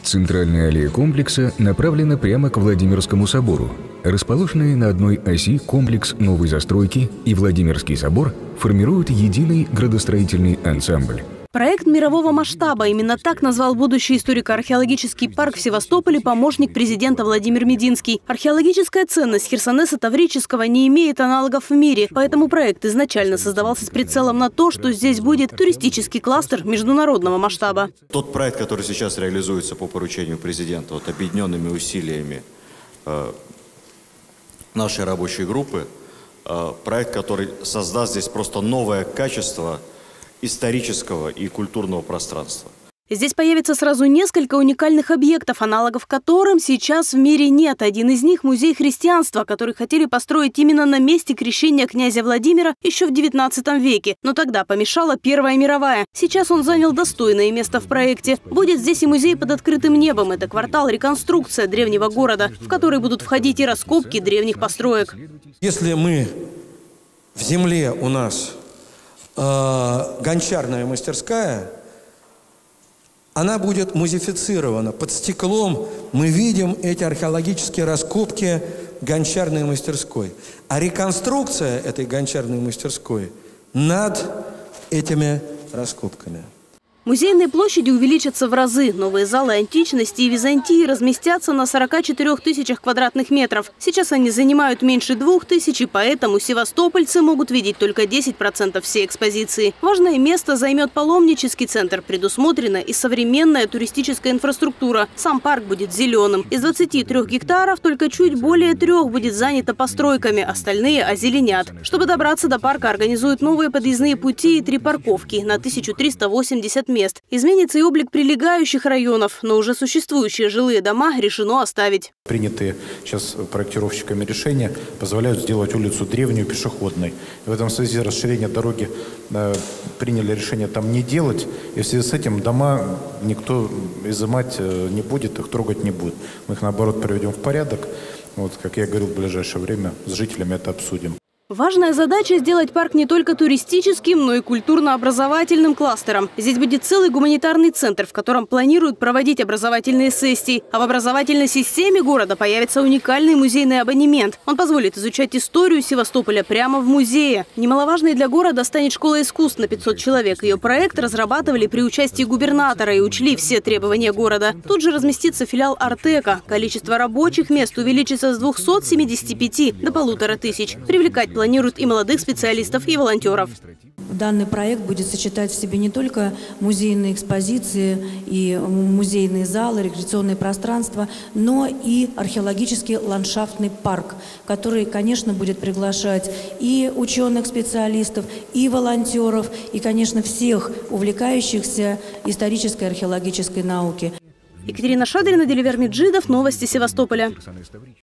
Центральная аллея комплекса направлена прямо к Владимирскому собору. Расположенные на одной оси комплекс новой застройки и Владимирский собор формируют единый градостроительный ансамбль. Проект мирового масштаба. Именно так назвал будущий историко-археологический парк в Севастополе помощник президента Владимир Мединский. Археологическая ценность Херсонеса Таврического не имеет аналогов в мире, поэтому проект изначально создавался с прицелом на то, что здесь будет туристический кластер международного масштаба. Тот проект, который сейчас реализуется по поручению президента, объединенными усилиями нашей рабочей группы, проект, который создаст здесь просто новое качество исторического и культурного пространства. Здесь появится сразу несколько уникальных объектов, аналогов которым сейчас в мире нет. Один из них – музей христианства, который хотели построить именно на месте крещения князя Владимира еще в XIX веке. Но тогда помешала Первая мировая. Сейчас он занял достойное место в проекте. Будет здесь и музей под открытым небом. Это квартал-реконструкция древнего города, в который будут входить и раскопки древних построек. Если мы в земле у нас гончарная мастерская, она будет музифицирована. Под стеклом мы видим эти археологические раскопки гончарной мастерской. А реконструкция этой гончарной мастерской над этими раскопками. Музейные площади увеличатся в разы. Новые залы античности и Византии разместятся на 44 тысячах квадратных метров. Сейчас они занимают меньше 2000, и поэтому севастопольцы могут видеть только 10% всей экспозиции. Важное место займет паломнический центр. Предусмотрена и современная туристическая инфраструктура. Сам парк будет зеленым. Из 23 гектаров только чуть более 3 будет занято постройками, остальные озеленят. Чтобы добраться до парка, организуют новые подъездные пути и 3 парковки на 1380 мест. Изменится и облик прилегающих районов, но уже существующие жилые дома решено оставить. Принятые сейчас проектировщиками решения позволяют сделать улицу древнюю пешеходной. В этом связи расширение дороги приняли решение там не делать. И в связи с этим дома никто изымать не будет, их трогать не будет. Мы их, наоборот, приведем в порядок. Вот, как я говорил, в ближайшее время с жителями это обсудим. Важная задача – сделать парк не только туристическим, но и культурно-образовательным кластером. Здесь будет целый гуманитарный центр, в котором планируют проводить образовательные сессии. А в образовательной системе города появится уникальный музейный абонемент. Он позволит изучать историю Севастополя прямо в музее. Немаловажной для города станет школа искусств на 500 человек. Ее проект разрабатывали при участии губернатора и учли все требования города. Тут же разместится филиал Артека. Количество рабочих мест увеличится с 275 до 1500. Привлекать планируют и молодых специалистов, и волонтеров. Данный проект будет сочетать в себе не только музейные экспозиции и музейные залы, рекреационные пространства, но и археологический ландшафтный парк, который, конечно, будет приглашать и ученых специалистов, и волонтеров, и, конечно, всех увлекающихся исторической археологической науки. Екатерина Шадрина, Деливер Меджидов, новости Севастополя.